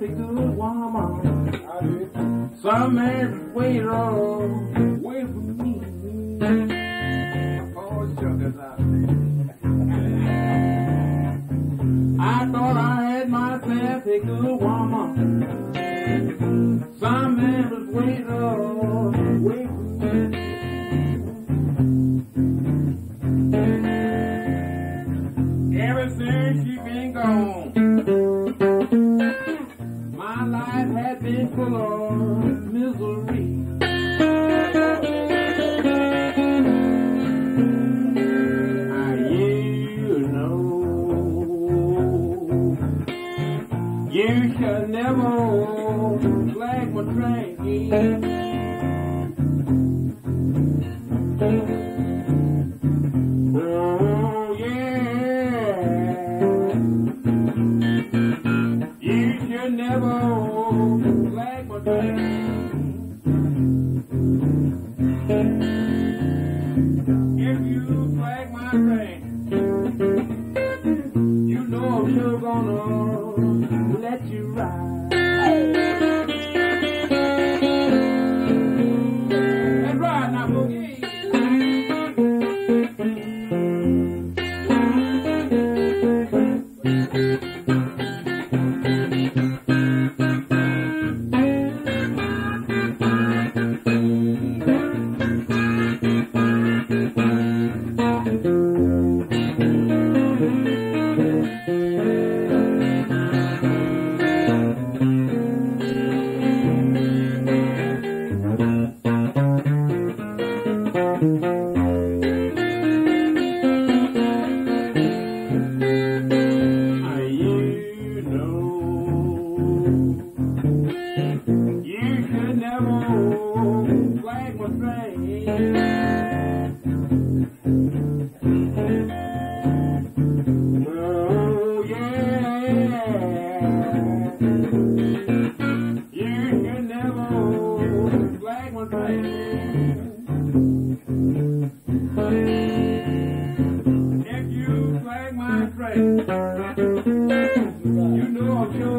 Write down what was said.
happy good woman. Some man wait for me. Oh, sugar, I thought I had myself a good woman. Some man was wait for me. Ever since she been gone, my life had been full of misery. You should never flag my train. Oh yeah, you should never flag my train. If you flag my train, you know I'm sure gonna let you ride. That's right now, Boogie. If you flag my train, you know I'm sure